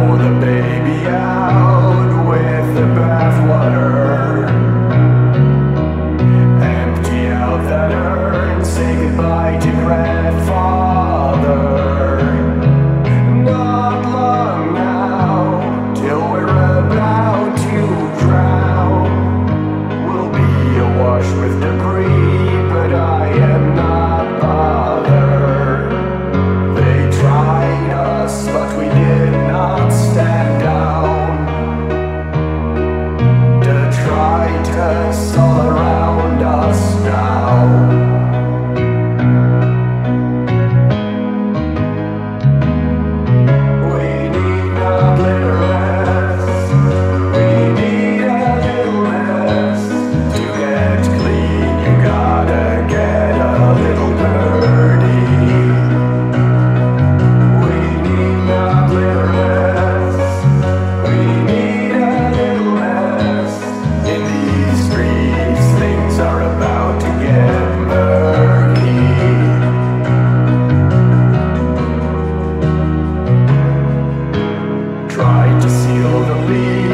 throw the baby out with the bathwater. Empty out that urn, say goodbye to grandfather. Not long now, till we're about to drown. We'll be awash with debris, but I am not bothered. They tried us, but we did not stand down. Detritus all around us now. Tried to seal the lead.